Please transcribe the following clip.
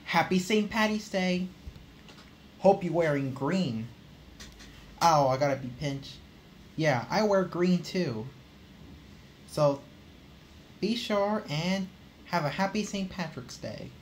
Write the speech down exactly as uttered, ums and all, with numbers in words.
Happy Saint Patty's Day. Hope you're wearing green. Oh, I gotta be pinched. Yeah, I wear green too. So, be sure and have a happy Saint Patrick's Day.